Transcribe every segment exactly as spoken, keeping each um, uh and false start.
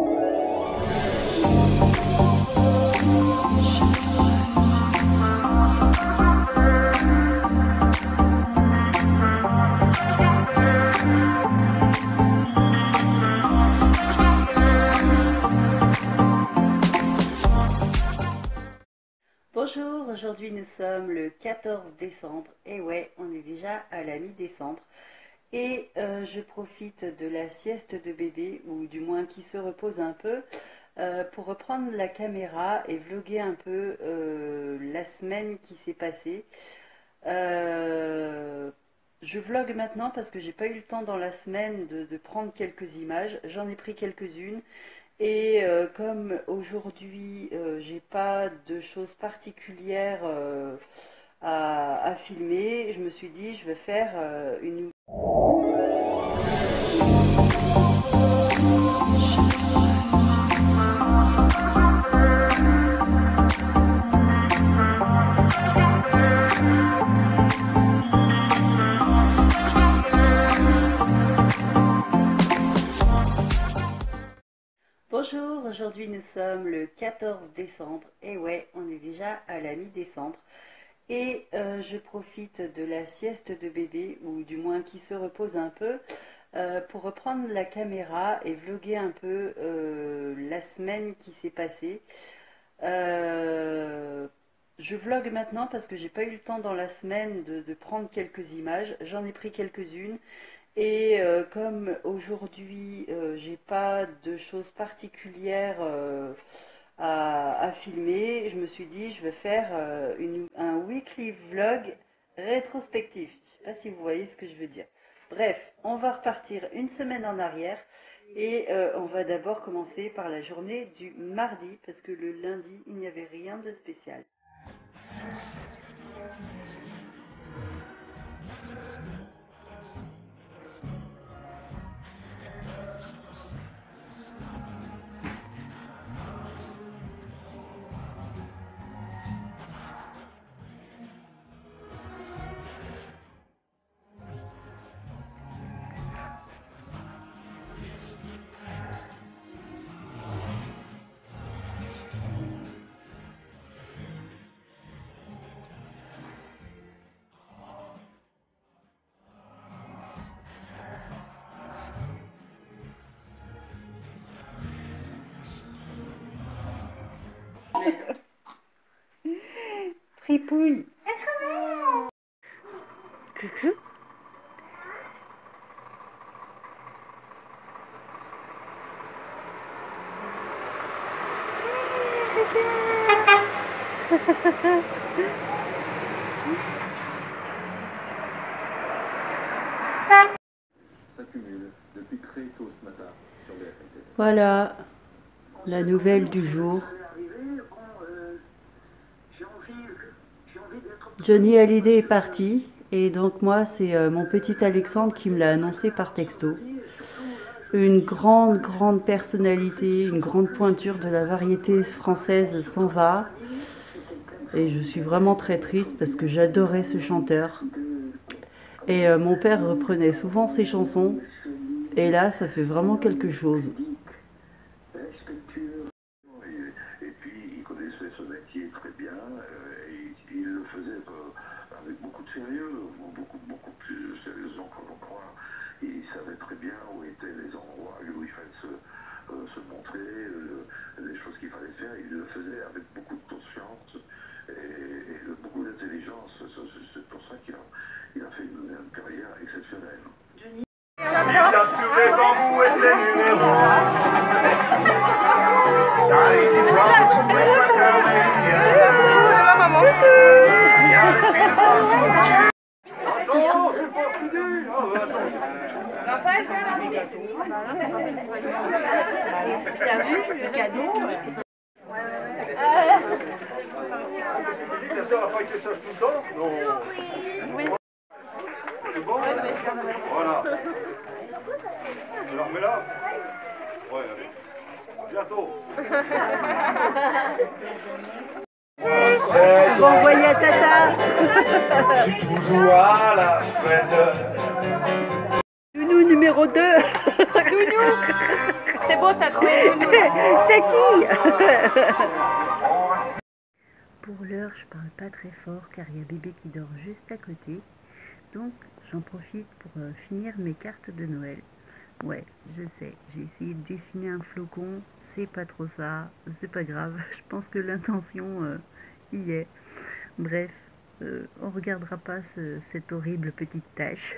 Bonjour, aujourd'hui nous sommes le quatorze décembre, et ouais, on est déjà à la mi-décembre, et euh, je profite de la sieste de bébé, ou du moins qui se repose un peu, euh, pour reprendre la caméra et vlogger un peu euh, la semaine qui s'est passée. Euh, je vlogue maintenant parce que j'ai pas eu le temps dans la semaine de, de prendre quelques images, j'en ai pris quelques-unes. Et euh, comme aujourd'hui, euh, j'ai pas de choses particulières euh, à, à filmer, je me suis dit, je vais faire euh, une... Bonjour, aujourd'hui nous sommes le quatorze décembre, et ouais, on est déjà à la mi-décembre, et euh, je profite de la sieste de bébé, ou du moins qui se repose un peu, euh, pour reprendre la caméra et vlogger un peu euh, la semaine qui s'est passée. Euh, je vlogue maintenant parce que j'ai pas eu le temps dans la semaine de, de prendre quelques images, j'en ai pris quelques-unes. Et euh, comme aujourd'hui, euh, j'ai pas de choses particulières euh, à, à filmer, je me suis dit, je vais faire euh, une, un weekly vlog rétrospectif. Je sais pas si vous voyez ce que je veux dire. Bref, on va repartir une semaine en arrière et euh, on va d'abord commencer par la journée du mardi parce que le lundi, il n'y avait rien de spécial. Tripouille. Coucou. S'accumule depuis très tôt ce matin sur B F M T V. Voilà la nouvelle du jour. Johnny Hallyday est parti et donc moi c'est euh, mon petit Alexandre qui me l'a annoncé par texto. Une grande grande personnalité, une grande pointure de la variété française s'en va et je suis vraiment très triste parce que j'adorais ce chanteur et euh, mon père reprenait souvent ses chansons et là ça fait vraiment quelque chose. Et puis il connaissait ce métier très bien, euh, et il le faisait euh, avec beaucoup de sérieux, beaucoup, beaucoup plus sérieusement qu'on le croit. Il savait très bien où étaient les endroits où il fallait se, euh, se montrer, euh, les choses qu'il fallait faire. Il le faisait avec beaucoup de conscience et, et beaucoup d'intelligence. C'est pour ça qu'il a, il a fait une, une carrière exceptionnelle. Il tape sur les bambous et ses numéros. Allez, dis-toi que tout le monde va terminer. La maman. Il y a les filles de partout. Non, c'est pas fini. T'as vu le cadeau? Tu dis que la sœur a pas été sage tout le temps? Non. Oui. C'est bon? Voilà. Tu la remets là? Ouais, allez. Bientôt. Bon voyage à tata. Je suis toujours à la fête. Nounou numéro deux. Nounou. C'est beau Oh, t'as trouvé Tati. Pour l'heure, je parle pas très fort car il y a bébé qui dort juste à côté. Donc, j'en profite pour euh, finir mes cartes de Noël. Ouais, je sais, j'ai essayé de dessiner un flocon, c'est pas trop ça, c'est pas grave, je pense que l'intention euh, y est. Bref, euh, on regardera pas ce, cette horrible petite tâche.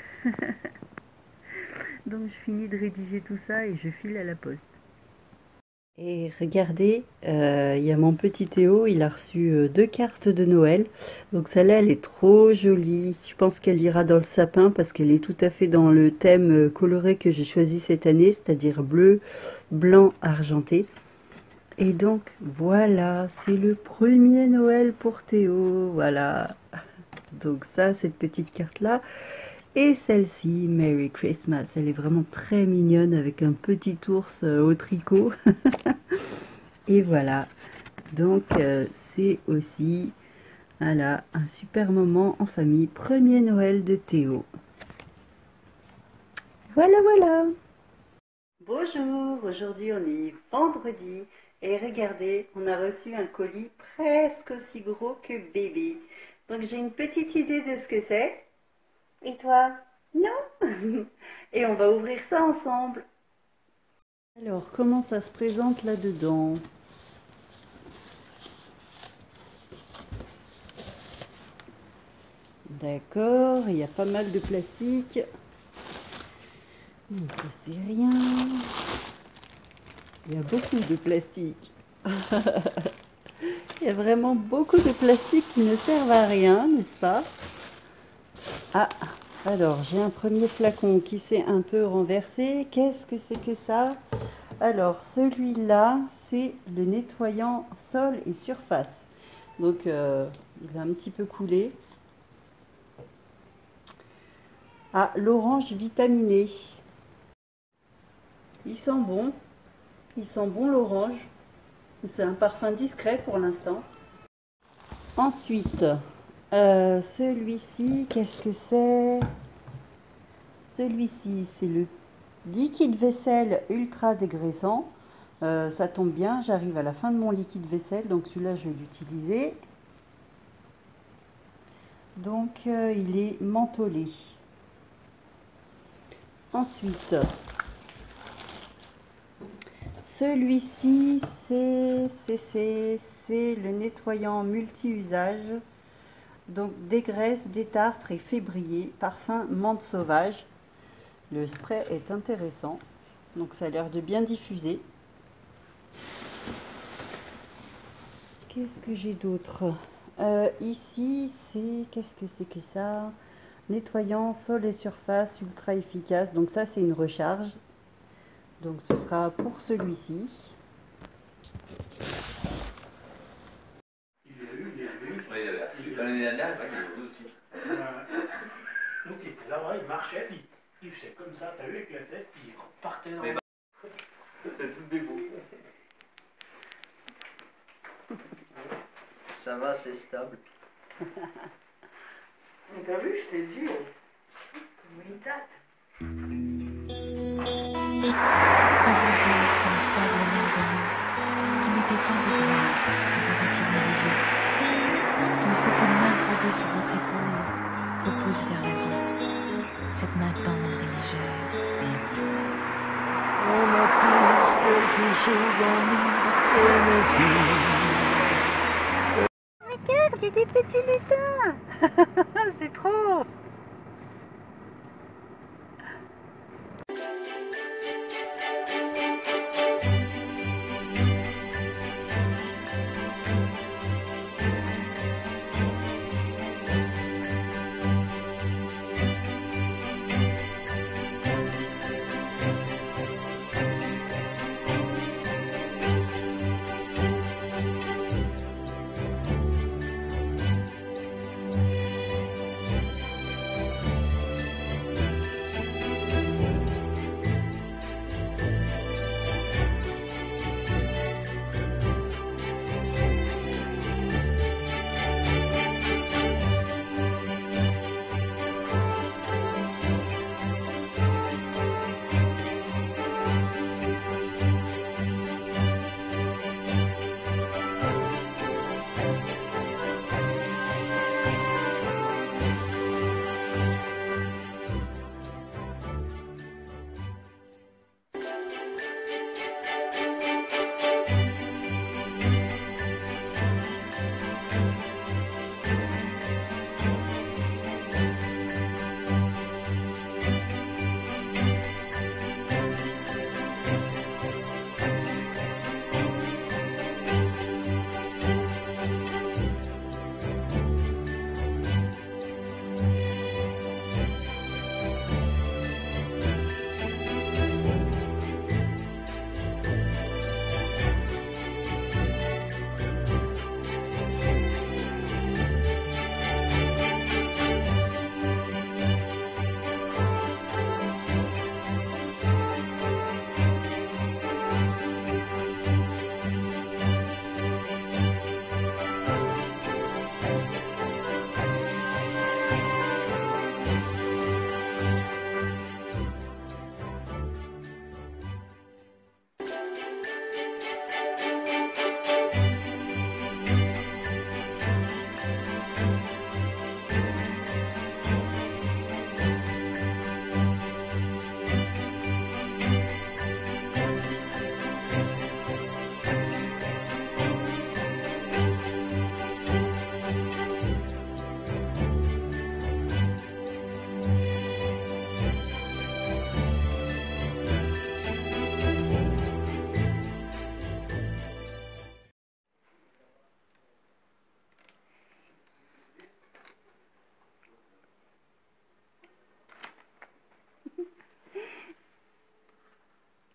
Donc je finis de rédiger tout ça et je file à la poste. Et regardez, euh, il y a mon petit Théo, il a reçu euh, deux cartes de Noël. Donc celle-là, elle est trop jolie. Je pense qu'elle ira dans le sapin parce qu'elle est tout à fait dans le thème euh, coloré que j'ai choisi cette année, c'est-à-dire bleu, blanc, argenté. Et donc voilà, c'est le premier Noël pour Théo, voilà. Donc ça, cette petite carte-là. Et celle-ci, Merry Christmas, elle est vraiment très mignonne avec un petit ours au tricot. Et voilà, donc euh, c'est aussi voilà, un super moment en famille. Premier Noël de Théo. Voilà, voilà. Bonjour, aujourd'hui on est vendredi. Et regardez, on a reçu un colis presque aussi gros que bébé. Donc j'ai une petite idée de ce que c'est. Et toi? Non? Et on va ouvrir ça ensemble. Alors, comment ça se présente là-dedans? D'accord, il y a pas mal de plastique. Mais ça c'est rien. Il y a beaucoup de plastique. Il y a vraiment beaucoup de plastique qui ne servent à rien, n'est-ce pas? Ah, alors j'ai un premier flacon qui s'est un peu renversé. Qu'est-ce que c'est que ça? Alors celui-là, c'est le nettoyant sol et surface. Donc euh, il a un petit peu coulé. Ah, l'orange vitaminé. Il sent bon. Il sent bon l'orange. C'est un parfum discret pour l'instant. Ensuite, euh, celui-ci, qu'est-ce que c'est? Celui-ci, c'est le liquide vaisselle ultra dégraissant. Euh, ça tombe bien, j'arrive à la fin de mon liquide vaisselle, donc celui-là, je vais l'utiliser. Donc, euh, il est mentholé. Ensuite, celui-ci, c'est le nettoyant multi-usage. Donc, dégraisse, détartre et fait briller. Parfum menthe sauvage. Le spray est intéressant. Donc, ça a l'air de bien diffuser. Qu'est-ce que j'ai d'autre? euh, Ici, c'est... Qu'est-ce que c'est que ça? Nettoyant sol et surface ultra efficace. Donc ça, c'est une recharge. Donc ce sera pour celui-ci. Il y a eu, il y a eu. Oui, il y a eu. L'année dernière, il y a eu aussi. Donc il était là, ouais, il marchait, puis il faisait comme ça, t'as vu, avec la tête, puis il repartait dans le... C'est tous des beaux. Ça va, c'est stable. T'as vu, je t'ai dit, comme une date. À vous autres, les faibles merveilleux, qui mettez tant de grâce à vous retirer les yeux. Il faut qu'une main posée sur votre épaule vous pousse vers la vie, cette main tendre et légère. On a tous quelque chose en nous de Tennessee. Regarde, il y a des petits lutins. C'est trop.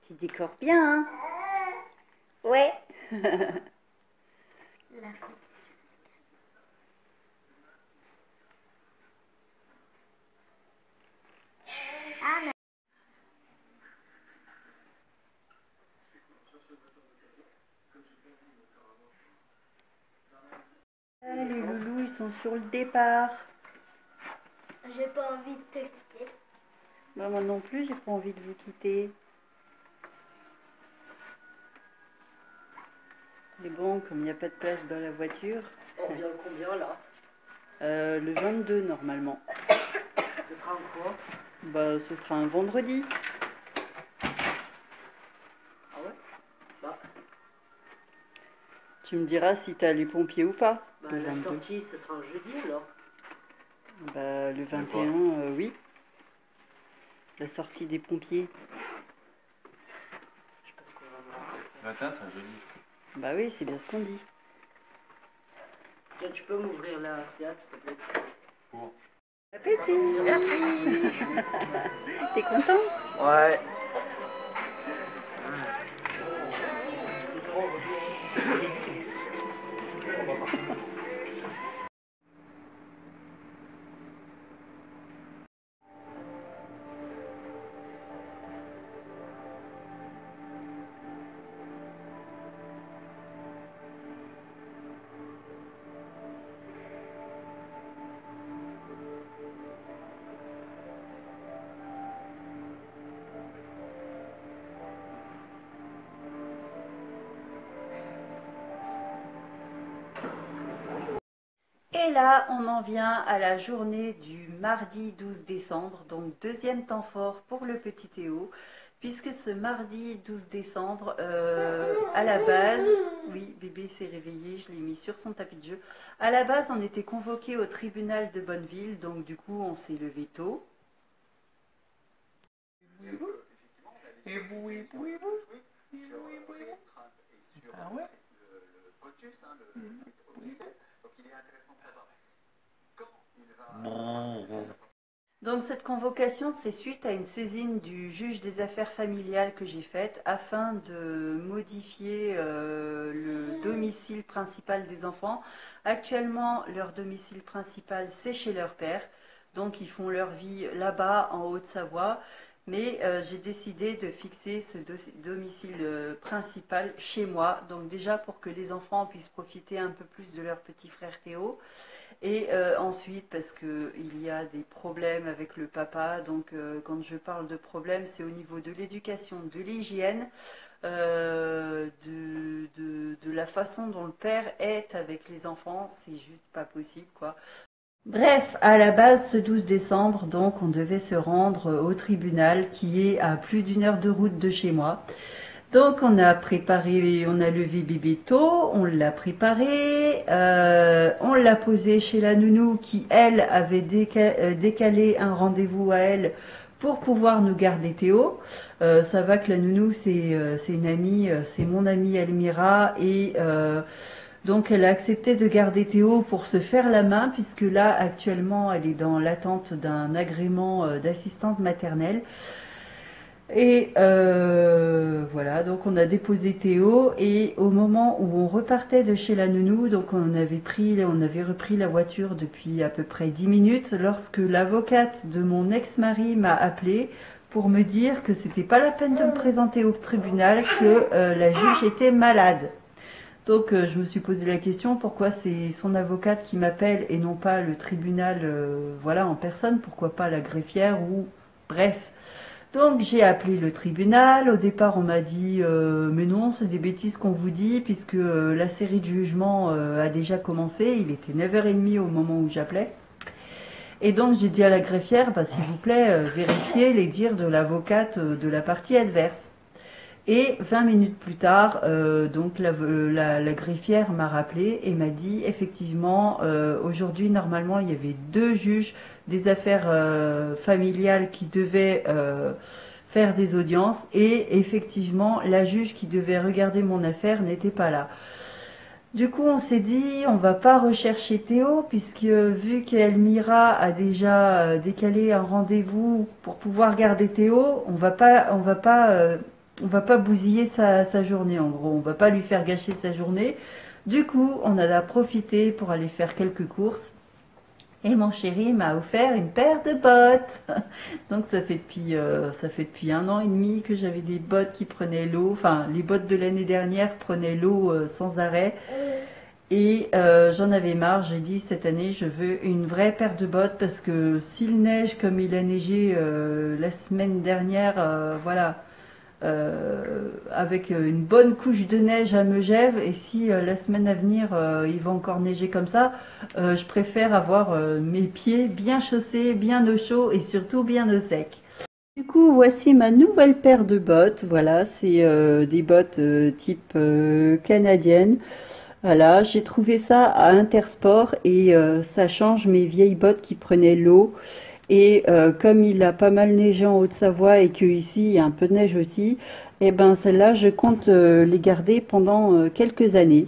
Tu décores bien, hein? Ouais. La côte. Ah, mais... Ah, les loulous, ils sont sur le départ. J'ai pas envie de te quitter. Bah, moi non plus, j'ai pas envie de vous quitter. Mais bon, comme il n'y a pas de place dans la voiture, On vient combien là? euh, le vingt-deux normalement. Ce sera un quoi? Bah, ce sera un vendredi. Ah ouais? Bah, Tu me diras si t'as les pompiers ou pas. bah le la vingt-deux. sortie, ce sera un jeudi alors. Bah, le vingt et un, euh, oui. La sortie des pompiers. Je sais pas ce qu'on va voir. vingt et un, c'est un jeudi. Bah oui, c'est bien ce qu'on dit. Tiens, tu peux m'ouvrir la Seat s'il te plaît? Pour. Appétit. T'es content? Ouais. Et là, on en vient à la journée du mardi douze décembre, donc deuxième temps fort pour le petit Théo, puisque ce mardi douze décembre, euh, à la base, oui, bébé s'est réveillé, je l'ai mis sur son tapis de jeu. À la base, on était convoqué au tribunal de Bonneville, donc du coup, on s'est levé tôt. Ah ouais? Donc cette convocation, c'est suite à une saisine du juge des affaires familiales que j'ai faite afin de modifier euh, le domicile principal des enfants. Actuellement, leur domicile principal, c'est chez leur père. Donc ils font leur vie là-bas, en Haute-Savoie. Mais euh, j'ai décidé de fixer ce do domicile euh, principal chez moi. Donc déjà pour que les enfants puissent profiter un peu plus de leur petit frère Théo. Et euh, ensuite, parce qu'il y a des problèmes avec le papa, donc euh, quand je parle de problèmes, c'est au niveau de l'éducation, de l'hygiène, euh, de, de, de la façon dont le père est avec les enfants, c'est juste pas possible, quoi. Bref, à la base, ce douze décembre, donc, on devait se rendre au tribunal qui est à plus d'une heure de route de chez moi. Donc on a préparé, on a levé bébé tôt, on l'a préparé, euh, on l'a posé chez la nounou qui, elle, avait déca décalé un rendez-vous à elle pour pouvoir nous garder Théo. Euh, ça va que la nounou, c'est euh, une amie, euh, c'est mon amie Elmira, et euh, donc elle a accepté de garder Théo pour se faire la main, puisque là, actuellement, elle est dans l'attente d'un agrément euh, d'assistante maternelle. Et euh, voilà, donc on a déposé Théo, et au moment où on repartait de chez la nounou, donc on avait pris, on avait repris la voiture depuis à peu près dix minutes, lorsque l'avocate de mon ex-mari m'a appelé pour me dire que c'était pas la peine de me présenter au tribunal, que euh, la juge était malade. Donc euh, je me suis posé la question, pourquoi c'est son avocate qui m'appelle et non pas le tribunal, euh, voilà, en personne, pourquoi pas la greffière, ou bref. Donc j'ai appelé le tribunal. Au départ on m'a dit euh, mais non, c'est des bêtises qu'on vous dit, puisque euh, la série de jugements euh, a déjà commencé. Il était neuf heures trente au moment où j'appelais. Et donc j'ai dit à la greffière, bah, s'il vous plaît, euh, vérifiez les dires de l'avocate euh, de la partie adverse. Et vingt minutes plus tard, euh, donc la, la, la greffière m'a rappelé et m'a dit effectivement, euh, aujourd'hui normalement il y avait deux juges des affaires euh, familiales qui devaient euh, faire des audiences, et effectivement la juge qui devait regarder mon affaire n'était pas là. Du coup on s'est dit on va pas rechercher Théo, puisque vu qu'Elmira a déjà décalé un rendez-vous pour pouvoir garder Théo, on va pas, on va pas euh, on va pas bousiller sa, sa journée en gros, on va pas lui faire gâcher sa journée. Du coup, on en a profité pour aller faire quelques courses. Et mon chéri m'a offert une paire de bottes. Donc ça fait depuis euh, ça fait depuis un an et demi que j'avais des bottes qui prenaient l'eau. Enfin, les bottes de l'année dernière prenaient l'eau euh, sans arrêt. Et euh, j'en avais marre. J'ai dit cette année, je veux une vraie paire de bottes parce que s'il neige comme il a neigé euh, la semaine dernière, euh, voilà. Euh, avec une bonne couche de neige à Megève, et si euh, la semaine à venir euh, il va encore neiger comme ça, euh, je préfère avoir euh, mes pieds bien chaussés, bien au chaud et surtout bien au sec. Du coup, voici ma nouvelle paire de bottes. Voilà, c'est euh, des bottes euh, type euh, canadienne. Voilà, j'ai trouvé ça à Intersport et euh, ça change mes vieilles bottes qui prenaient l'eau. Et euh, comme il a pas mal neigé en Haute-Savoie et qu'ici il y a un peu de neige aussi, et ben celles-là je compte euh, les garder pendant euh, quelques années.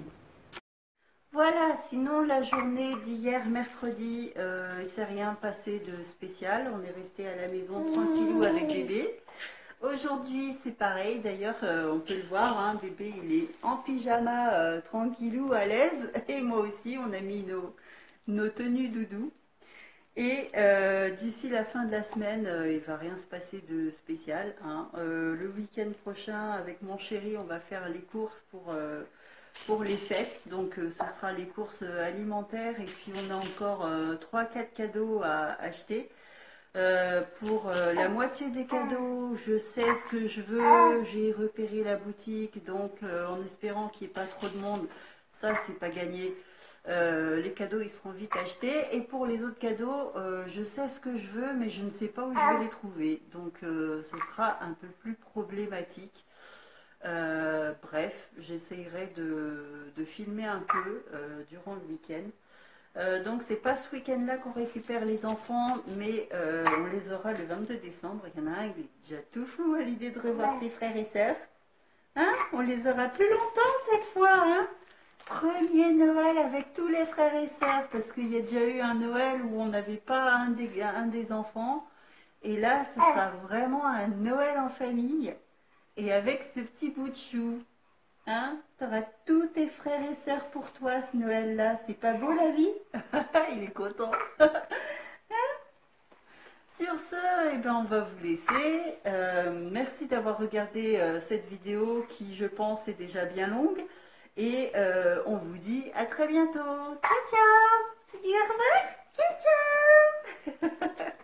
Voilà, sinon la journée d'hier mercredi, euh, il s'est rien passé de spécial. On est resté à la maison tranquillou avec bébé. Aujourd'hui c'est pareil, d'ailleurs euh, on peut le voir, hein, bébé il est en pyjama euh, tranquillou à l'aise. Et moi aussi on a mis nos, nos tenues doudou. Et euh, d'ici la fin de la semaine, euh, il va rien se passer de spécial, hein. Euh, le week-end prochain, avec mon chéri, on va faire les courses pour, euh, pour les fêtes. Donc euh, ce sera les courses alimentaires et puis on a encore euh, trois quatre cadeaux à acheter. Euh, pour euh, la moitié des cadeaux, je sais ce que je veux, j'ai repéré la boutique, donc euh, en espérant qu'il n'y ait pas trop de monde, ça c'est pas gagné. Euh, les cadeaux ils seront vite achetés, et pour les autres cadeaux euh, je sais ce que je veux mais je ne sais pas où je vais les trouver, donc euh, ce sera un peu plus problématique. Euh, bref, j'essayerai de, de filmer un peu euh, durant le week-end. Euh, donc c'est pas ce week-end là qu'on récupère les enfants, mais euh, on les aura le vingt-deux décembre. Il y en a un, il est déjà tout fou à l'idée de revoir ses frères et sœurs, hein, on les aura plus longtemps cette fois, hein. Premier Noël avec tous les frères et sœurs, parce qu'il y a déjà eu un Noël où on n'avait pas un des, un des enfants. Et là, ce sera vraiment un Noël en famille. Et avec ce petit bout de chou, hein, tu auras tous tes frères et sœurs pour toi ce Noël-là. C'est pas beau la vie? Il est content. Sur ce, eh ben, on va vous laisser. Euh, merci d'avoir regardé euh, cette vidéo qui, je pense, est déjà bien longue. Et euh, on vous dit à très bientôt. Ciao, ciao. Tu dis au revoir? Ciao, ciao.